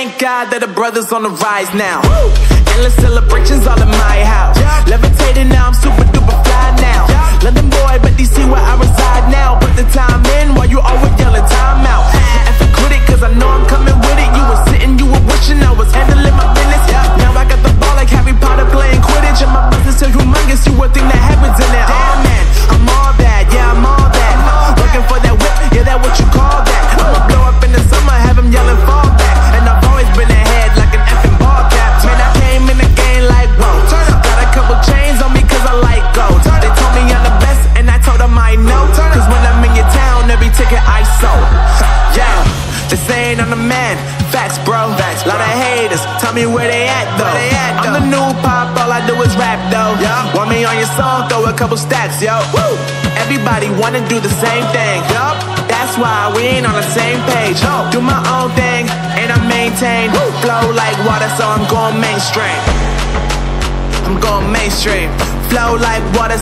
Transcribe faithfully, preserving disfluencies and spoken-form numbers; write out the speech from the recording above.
Thank God that the brothers on the rise now. Woo! Endless celebrations all in my house. Yeah. Levitating now, I'm super duper fly now. Yeah. London boy, but D C where I reside now. Put the time in while you always yelling time out. And for quit it, cause I know I'm coming with it. You were sitting, you were wishing I was handling my business. Yeah. Now I got the ball like Harry Potter playing Quidditch. And my business so humongous, you would think that happens in it. Oh man, I'm all that, yeah, I'm all that. Looking for that whip, yeah, that what you call that. I'ma blow up in the summer, have him yelling fall back. And I've always been ahead like an effing ball cap. Man, I came in the game like, whoa. Got a couple chains on me cause I like gold. They told me I'm the best and I told them I know. Cause when I'm in your town, every ticket I sold. Yeah, they saying I'm the man. Facts, bro. Facts, bro. Lot of haters, tell me where they at though. They at, though. I'm the new pop, all I do is rap though. Yeah. Want me on your song, throw a couple stacks, yo. Woo. Everybody wanna do the same thing. Yup. That's why we ain't on the same page. No. Do my own thing and I maintain. Woo. Flow like water, so I'm going mainstream. I'm going mainstream. Flow like water,